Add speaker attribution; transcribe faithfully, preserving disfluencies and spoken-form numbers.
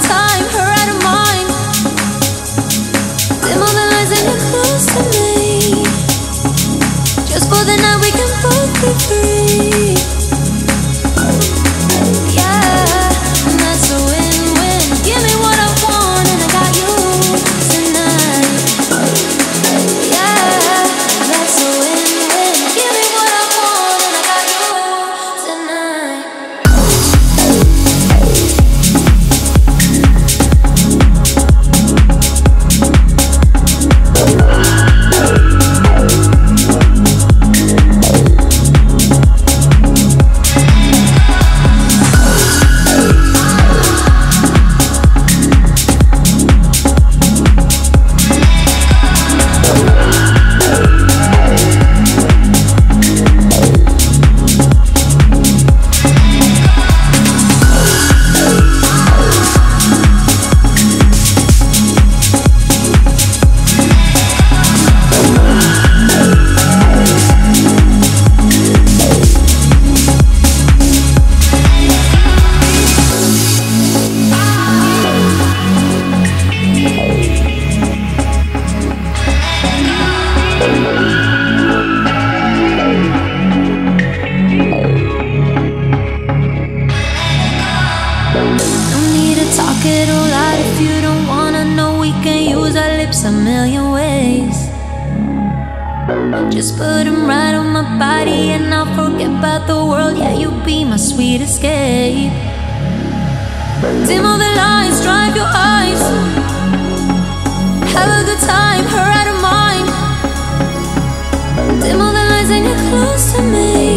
Speaker 1: time, her out of mind. Dim all the lights and you're close to me. Just for the night we can both be free. Yeah, and that's a win-win. Give me what I want and I got you tonight. Yeah, that's a win-win. Give me what I want and I got you tonight. A million ways. Just put them right on my body and I'll forget about the world. Yeah, you'll be my sweet escape. Dim all the lights, drive your eyes. Have a good time, her out of mind. Dim all the lights and you're close to me.